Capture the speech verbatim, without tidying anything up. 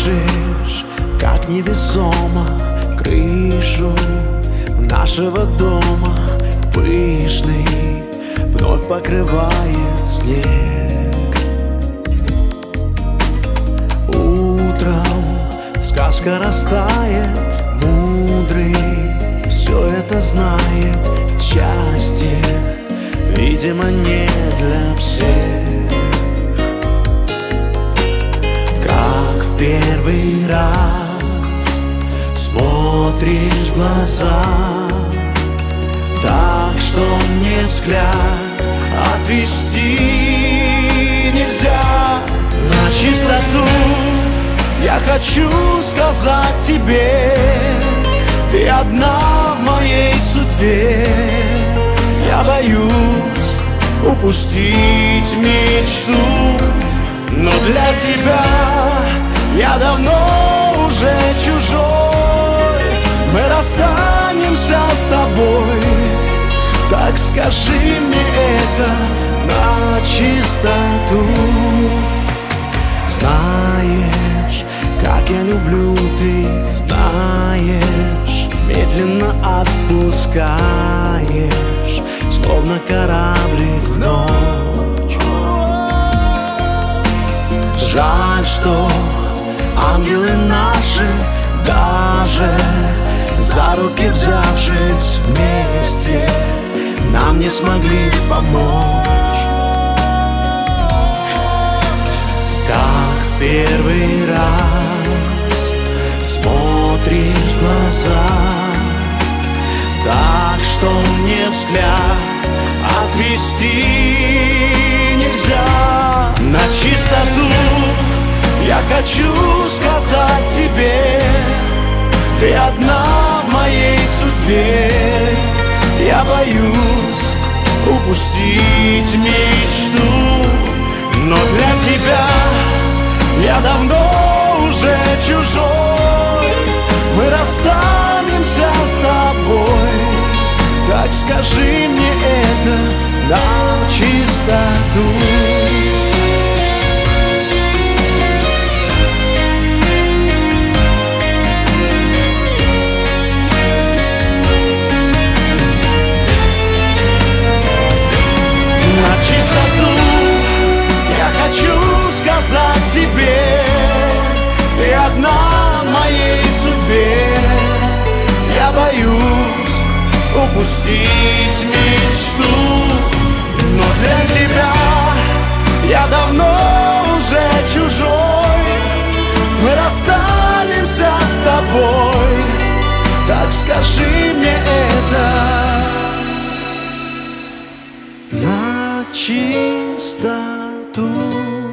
Слышишь, как невесомо крышу нашего дома пышный вновь покрывает снег. Утром сказка растает, мудрый все это знает. Счастье, видимо, не для всех. Как в первый раз смотришь в глаза, так что мне взгляд отвести нельзя. Начистоту я хочу сказать тебе: ты одна в моей судьбе. Я боюсь упустить мечту, но для тебя я давно уже чужой. Мы расстанемся с тобой, так скажи мне это на чистоту. Знаешь, как я люблю, ты знаешь, медленно отпускаешь, словно кораблик в ночь. Жаль, что ангелы наши, даже за руки взявшись вместе, нам не смогли помочь. Как в первый раз смотришь в глаза, так что мне взгляд отвести нельзя. На чистоту я хочу сказать тебе: ты одна в моей судьбе. Я боюсь упустить мечту, но для тебя я давно уже чужой. Мы расстанемся с тобой, так скажи мне это на чистоту. Сказать тебе: ты одна в моей судьбе. Я боюсь упустить мечту, но для тебя я давно уже чужой. Мы расстанемся с тобой, так скажи мне это на чистоту.